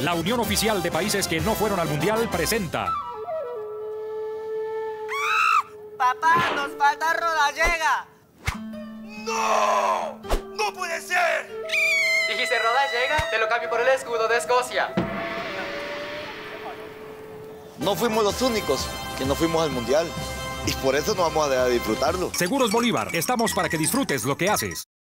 La Unión Oficial de Países que no fueron al Mundial presenta... ¡Papá, nos falta Rodallega! ¡No! ¡No puede ser! Dijiste Rodallega, te lo cambio por el escudo de Escocia. No fuimos los únicos que no fuimos al Mundial. Y por eso no vamos a dejar de disfrutarlo. Seguros Bolívar, estamos para que disfrutes lo que haces.